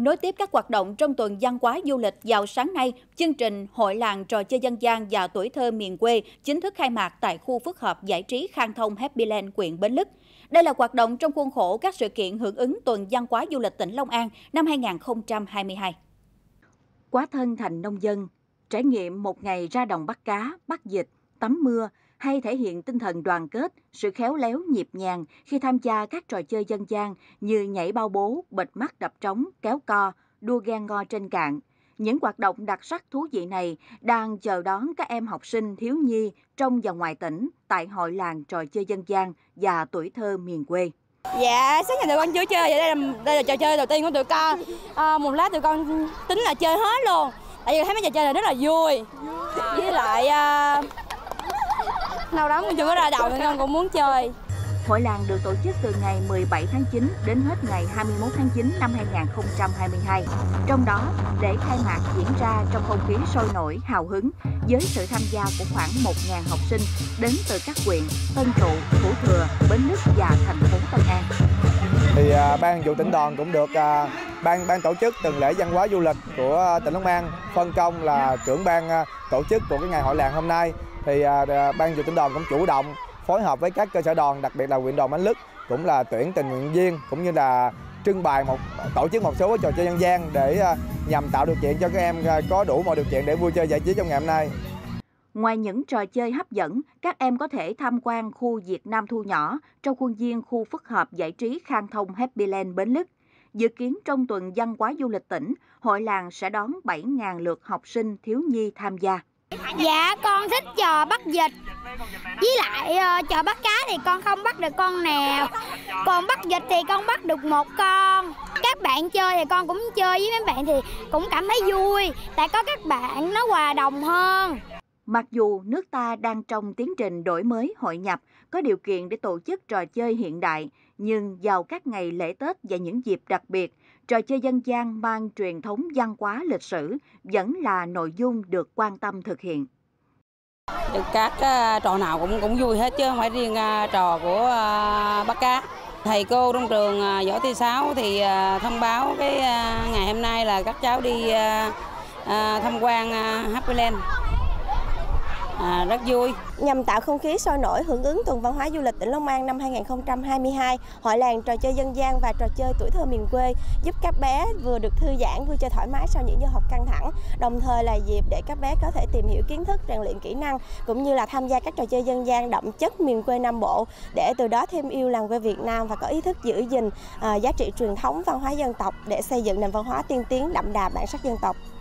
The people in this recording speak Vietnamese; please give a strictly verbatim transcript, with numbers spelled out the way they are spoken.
Nối tiếp các hoạt động trong tuần văn hóa du lịch, vào sáng nay, chương trình Hội làng trò chơi dân gian và tuổi thơ miền quê chính thức khai mạc tại khu phức hợp giải trí Khang Thông Happyland, huyện Bến Lức. Đây là hoạt động trong khuôn khổ các sự kiện hưởng ứng tuần văn hóa du lịch tỉnh Long An năm hai nghìn không trăm hai mươi hai. Quá thân thành nông dân, trải nghiệm một ngày ra đồng bắt cá, bắt vịt, tắm mưa hay thể hiện tinh thần đoàn kết, sự khéo léo nhịp nhàng khi tham gia các trò chơi dân gian như nhảy bao bố, bịt mắt đập trống, kéo co, đua ghen ngo trên cạn. Những hoạt động đặc sắc thú vị này đang chờ đón các em học sinh thiếu nhi trong và ngoài tỉnh tại Hội làng trò chơi dân gian và tuổi thơ miền quê. Dạ, sáng nay tụi con chưa chơi, vậy đây là, đây là trò chơi đầu tiên của tụi con. À, một lát tụi con tính là chơi hết luôn. Tại vì thấy mấy trò chơi này rất là vui. Với lại à, nào đó chưa có ra đầu nên con cũng muốn chơi. Hội làng được tổ chức từ ngày mười bảy tháng chín đến hết ngày hai mươi mốt tháng chín năm hai nghìn không trăm hai mươi hai. Trong đó, lễ khai mạc diễn ra trong không khí sôi nổi, hào hứng với sự tham gia của khoảng một nghìn học sinh đến từ các huyện Tân Trụ, Thủ Thừa, Bến Lức và thành phố Tân An. Thì uh, ban vụ tỉnh đoàn cũng được uh, ban ban tổ chức tuần lễ văn hóa du lịch của uh, tỉnh Long An phân công là trưởng ban uh, tổ chức của cái ngày hội làng hôm nay. Thì uh, ban vụ tỉnh đoàn cũng chủ động phối hợp với các cơ sở đoàn, đặc biệt là huyện đoàn Bến Lức cũng là tuyển tình nguyện viên cũng như là trưng bày một tổ chức một số trò chơi dân gian để uh, nhằm tạo điều kiện cho các em uh, có đủ mọi điều kiện để vui chơi giải trí trong ngày hôm nay. Ngoài những trò chơi hấp dẫn, các em có thể tham quan khu Việt Nam thu nhỏ trong khuôn viên khu phức hợp giải trí Khang Thông Happyland Bến Lức. Dự kiến trong tuần văn hóa du lịch tỉnh, hội làng sẽ đón bảy nghìn lượt học sinh thiếu nhi tham gia. Dạ, con thích trò bắt vịt. Với lại uh, trò bắt cá thì con không bắt được con nào. Còn bắt vịt thì con bắt được một con. Các bạn chơi thì con cũng chơi với mấy bạn thì cũng cảm thấy vui. Tại có các bạn nó hòa đồng hơn. Mặc dù nước ta đang trong tiến trình đổi mới hội nhập, có điều kiện để tổ chức trò chơi hiện đại, nhưng vào các ngày lễ Tết và những dịp đặc biệt, trò chơi dân gian mang truyền thống văn hóa lịch sử vẫn là nội dung được quan tâm thực hiện. Các uh, trò nào cũng cũng vui hết chứ không phải riêng uh, trò của uh, bắt cá. Thầy cô trong trường uh, Võ Thị Sáu thì uh, thông báo cái uh, ngày hôm nay là các cháu đi uh, uh, tham quan uh, Happyland. À, rất vui. Nhằm tạo không khí sôi nổi hưởng ứng tuần văn hóa du lịch tỉnh Long An năm hai nghìn không trăm hai mươi hai, Hội làng trò chơi dân gian và trò chơi tuổi thơ miền quê giúp các bé vừa được thư giãn, vui chơi thoải mái sau những giờ học căng thẳng, đồng thời là dịp để các bé có thể tìm hiểu kiến thức, rèn luyện kỹ năng cũng như là tham gia các trò chơi dân gian đậm chất miền quê Nam Bộ để từ đó thêm yêu làng quê Việt Nam và có ý thức giữ gìn uh, giá trị truyền thống văn hóa dân tộc để xây dựng nền văn hóa tiên tiến đậm đà bản sắc dân tộc.